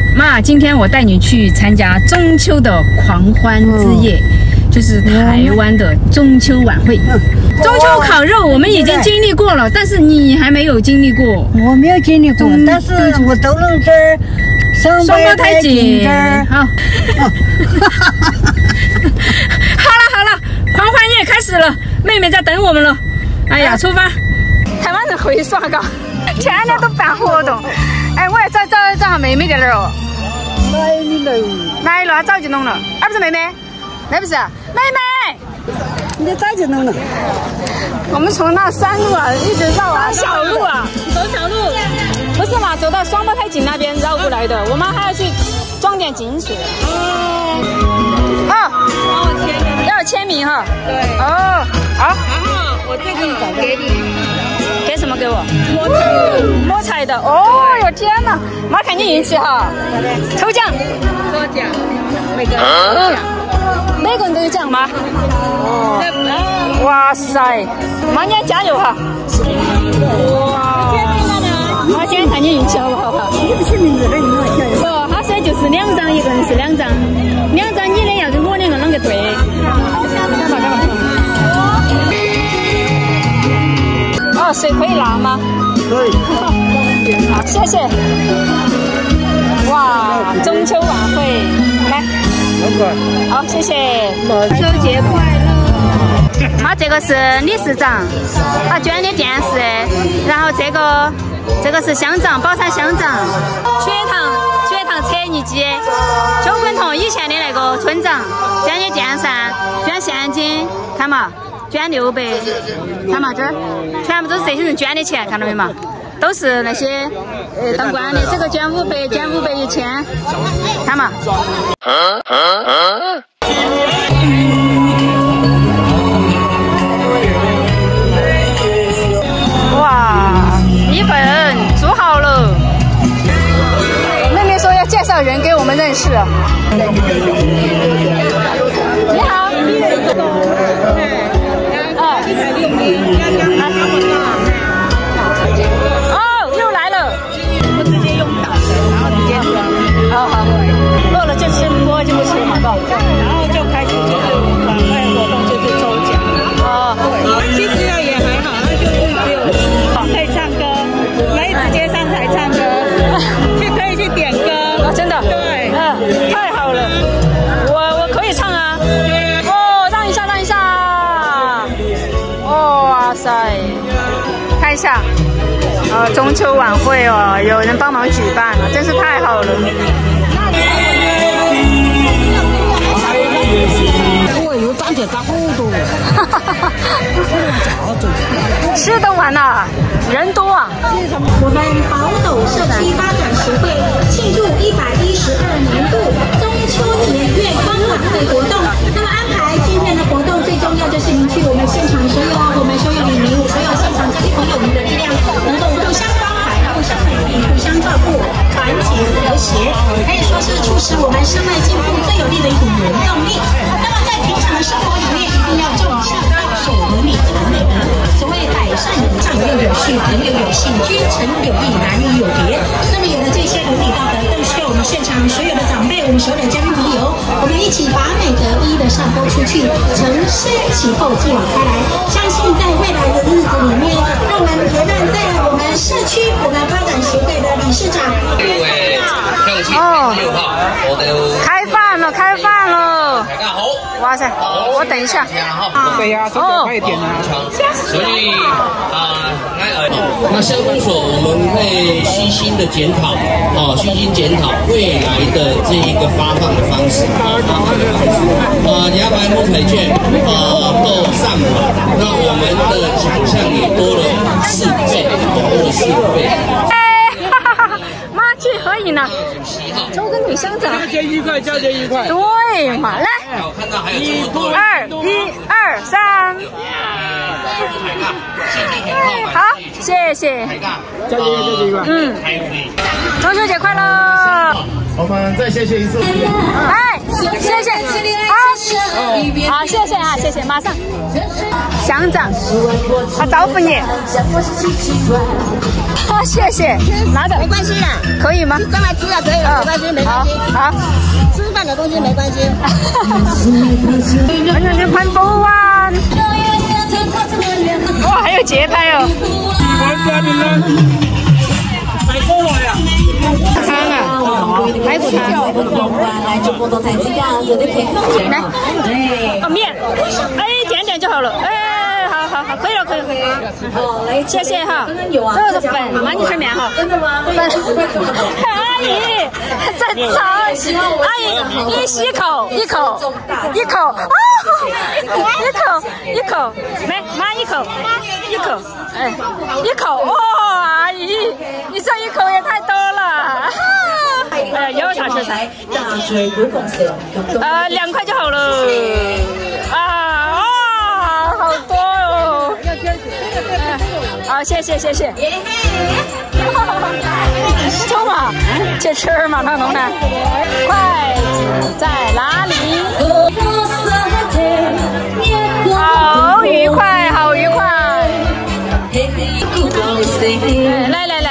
妈，今天我带你去参加中秋的狂欢之夜，就是台湾的中秋晚会。中秋烤肉我们已经经历过了，但是你还没有经历过。 我没有经历过，但是我都能这儿双胞胎姐。 好。好了，狂欢夜开始了，妹妹在等我们了。哎呀，出发！台湾人会耍嘎，天天都办活动。哎，我要找下妹妹在哪儿哦？来了，早就弄了。而不是妹妹，那不是妹妹。 你早就弄了。 我们从那山路啊，一直绕啊，小路啊，走小路。不是嘛，走到双胞胎井那边绕过来的。我们还要去装点井水。要签名哈。对。哦，好。然后我这个给你。给什么给我？摸彩的。哦哟天哪！妈看你运气哈。抽奖。抽奖。每个人抽奖。每个人都有奖吗？哦。哇塞！妈你要加油哈。哇。妈今天看你运气好不好哈？ 你不是名字还是我加油？ 哦，他说就是2张，一个人是2张，2张你的要跟我的啷个对？哦，水可以拿吗？ 可以。 好，谢谢。哇，中秋晚会，来。好，谢谢。中秋节快乐。妈，这个是理事长，他捐的电视，然后这个是乡长，宝山乡长，血糖测仪机，邱坤彤以前的那个村长捐的电扇，捐现金，看嘛，捐600，看嘛这儿，全部都是这些人捐的钱，看到没嘛？都是那些当官的，这个捐500，捐500、1000，看嘛。哇，米粉煮好了。妹妹说要介绍人给我们认识。你好。哦，又来了。我直接用烤的，然后直接煮。好，饿了就吃，不饿就不吃嘛，是吧？然后就开始就是晚会活动，就是抽奖。哦，其实也还好，那就是只有可以唱歌，可以直接上台唱歌，可以去点歌。哦，真的？对，太好了，我可以唱啊。哦，让一下。哦，哇塞，看一下。中秋晚会哦，有人帮忙举办了，真是太好了。 我又长这好多， 吃得完呐，人多啊。 我们宝斗社区发展协会庆祝112年度中秋节月光晚会活动。那么安排今天的活动最重要就是凝聚我们现场所有李明所有现场这些朋友们的力量，能够互相关怀、互相鼓励、互相照顾，团结和谐，可以说是促使我们生态进步最有力的一股原动力。那么在平常的生活里面，一定要重视到守和礼常美德。所谓百善有长幼有序，朋友有信，君臣有义，男女有别。那么有了这些伦理道德，更需要我们现场所有的长辈，我们所有的家庭朋友，我们一起把美德一一的散播出去，承先启后，继往开来。相信在未来的日子里面，让我们陪伴在我们社区我们发展协会的理事长。 哦，开饭了！哇塞，我等一下。 对呀，手表快一点啊！ 所以那乡公所我们会虚心的检讨，虚心检讨未来的这一个发放的方式，牙白摸彩券都上了，那我们的奖项也多了4倍， 妈去合影了，周根腿乡长， 交接愉快。 对嘛，来，1、2、3，好，谢谢， 交接愉快。 中秋节快乐！ 我们再谢谢一次。 哎，谢谢，好，谢谢，马上。乡长，他招呼你。 好，谢谢，拿着。 没关系啦， 可以吗？ 上来吃啊，可以了，没关系，没关系。 好， 吃饭的东西没关系。 你喷不完。哇，还有节拍哦。汤啊，排骨汤。来，哦面，哎，点点就好了，哎，好，可以了。谢谢哈。这个粉，妈你吃面哈。真的吗？粉。阿姨，在炒。阿姨，一吸口，一口，啊，一口，没，妈一口，哎，一口，哇，阿姨，你这一口也太多了。哎，有啥食材？2块就好了。啊，好多哦。好，谢谢。走嘛，去吃嘛，那农男。筷子在哪里？好愉快。来。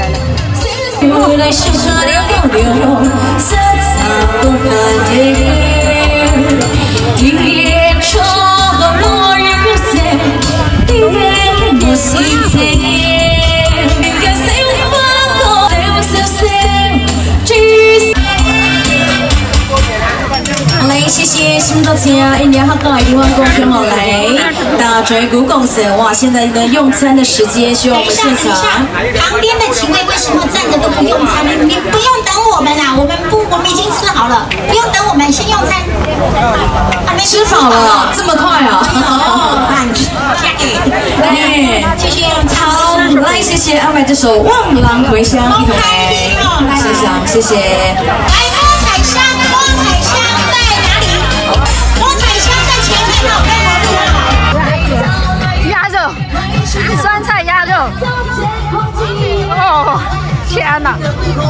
谢谢新到家，1年后到地方公平好来，大嘴骨公司哇！现在的用餐的时间，希望我们现场旁边的几位为什么站着都不用餐？你不用等我们啦，我们已经吃好了，不用等我们，先用餐。还没吃饱了，这么快啊！ 继续用餐。 好，来谢谢安排这首《望郎回乡》一同来欣赏，谢谢。 来，摸彩箱在哪里？摸彩箱在前面好， 鸭肉，酸菜鸭肉。哦，天哪！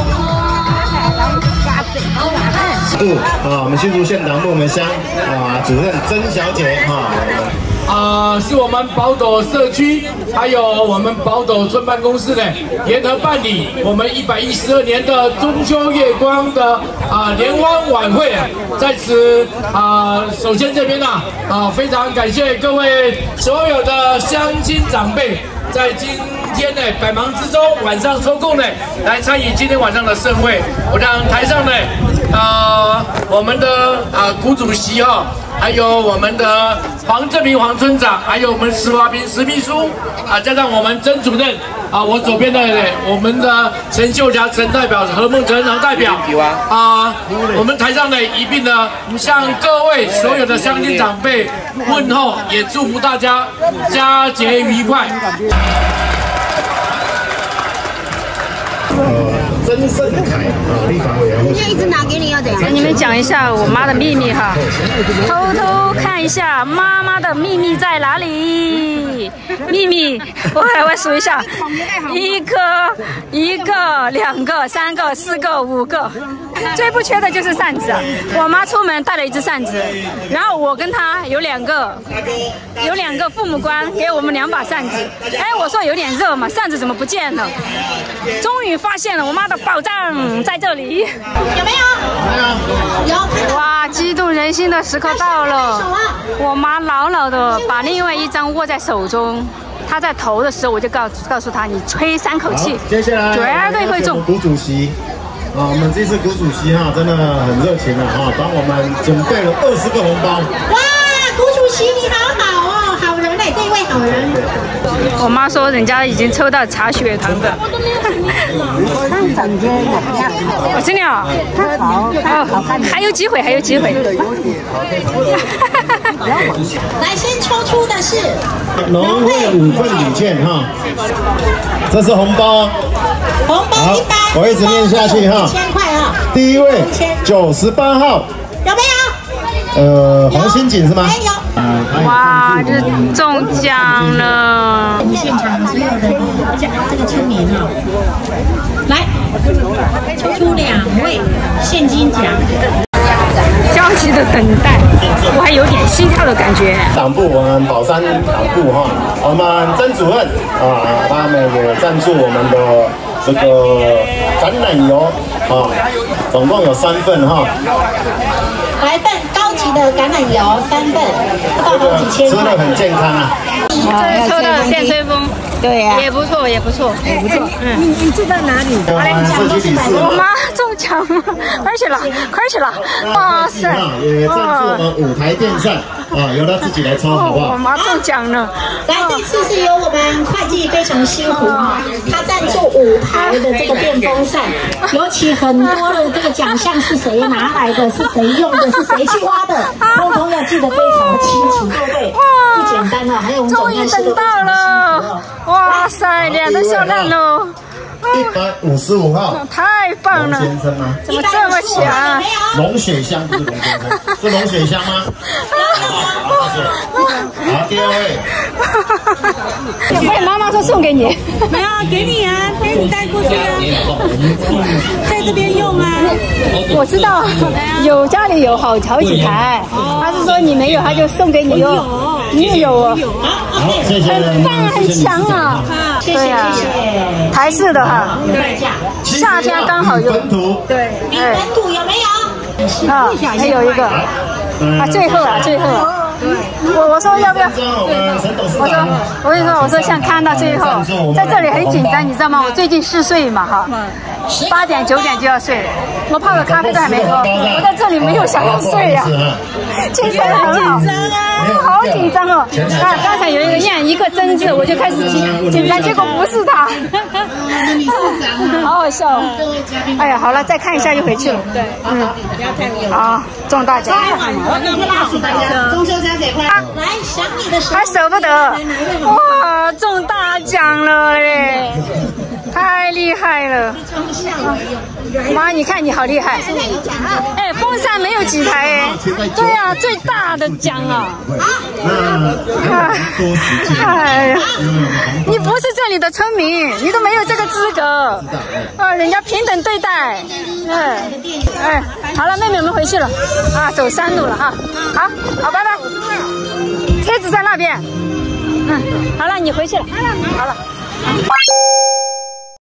我们新竹县党部门乡主任曾小姐是我们宝斗社区还有我们宝斗村办公室的联合办理我们112年的中秋月光的联欢晚会在此首先这边非常感谢各位所有的乡亲长辈在今天呢百忙之中晚上抽空呢来参与今天晚上的盛会。我让台上呢我们的股主席还有我们的黄正明黄村长，还有我们石华平石秘书加上我们曾主任我左边的我们的陈秀霞陈代表何梦成何代表我们台上呢一并呢向各位所有的乡亲长辈问候，也祝福大家佳节愉快。 曾盛凯立法委员会。 人家一直拿给你要怎样？ 给你们讲一下我妈的秘密哈，偷偷看一下妈妈的秘密在哪里？秘密，我数一下，1个、2个、3个、4个、5个，最不缺的就是扇子。我妈出门带了一只扇子，然后我跟她有2个父母官给我们2把扇子。哎，我说有点热嘛，扇子怎么不见了？终于发现了我妈的宝藏在这里。 有没有？有。 哇，激动人心的时刻到了！我妈牢牢的把另外一张握在手中。她在投的时候，我就告诉她，你吹3口气， 接下来绝对会中。 股主席我们这次股主席真的很热情了帮我们准备了20个红包。 哇，股主席你好好哦，好人这一位好人。 我妈说人家已经抽到查血糖的。我真的还有机会，来， 先抽出的是农会5份礼券这是红包。 红包100， 我一直念下去 1000块第一位98号， 有没有？ 黄新锦是吗？ 没有。 哇，这中奖了！ 我们现场所有的这个村民来抽出2位现金奖。 焦急的等待，我还有点西套的感觉。 党部我们宝山党部哈，我们曾主任啊，他们也赞助我们的这个橄榄油啊，总共有3份哈。 来份高级的橄榄油3份，到好几千块。 吃的很健康啊。 这抽到电吹风， 对呀， 也不错，也不错，也不错。 你住在哪里？ 我妈中奖了，快去了，快去了！哇塞！ 也赞助我们5台电扇啊，由他自己来抽，好不好？ 我妈中奖了。 来，这次是由我们会计非常辛苦哈，他赞助5台的这个电风扇，尤其很多的这个奖项是谁拿来的，是谁用的，是谁去挖的，通通要记得非常的清楚，对不对？不简单啊，还有我们总干事终于等到了！哇塞，脸都笑烂了。 155号， 太棒了！ 龙先生吗？ 怎么这么强？ 龙雪香不是龙先生，是龙雪香吗？好，第2位。 喂，妈妈说送给你， 没有给你啊，给你带过去啊，在这边用啊。 我知道，有家里有好几台，他是说你没有，他就送给你用。你也有哦， 好，谢谢， 很棒，很强啊！对呀，台式的哈，夏天刚好用。对， 你本土有没有？ 啊，还有一个啊，最后啊，最后。我说要不要？我跟你说，我说想看到最后，在这里很紧张，你知道吗？我最近嗜睡嘛哈，8点9点就要睡，我泡个咖啡都还没喝，我在这里没有想要睡呀，精神很好，好紧张哦。刚才有一个念一个真字，我就开始紧张，结果不是他，好好笑哦。哎呀，好了，再看一下就回去了。对，不要太危险。好，中大奖。 中秋佳节快乐！来，想你的时候还舍不得，哇，中大奖了嘞，太厉害了！妈，你看你好厉害！哎，风扇没有几台哎，对呀，最大的奖啊！哎呀，你不是这里的村民，你都没有这个资格啊！人家平等对待。哎，好了，妹妹们回去了啊，走山路了哈。好，拜拜。车子在那边。好了，你回去了。好了。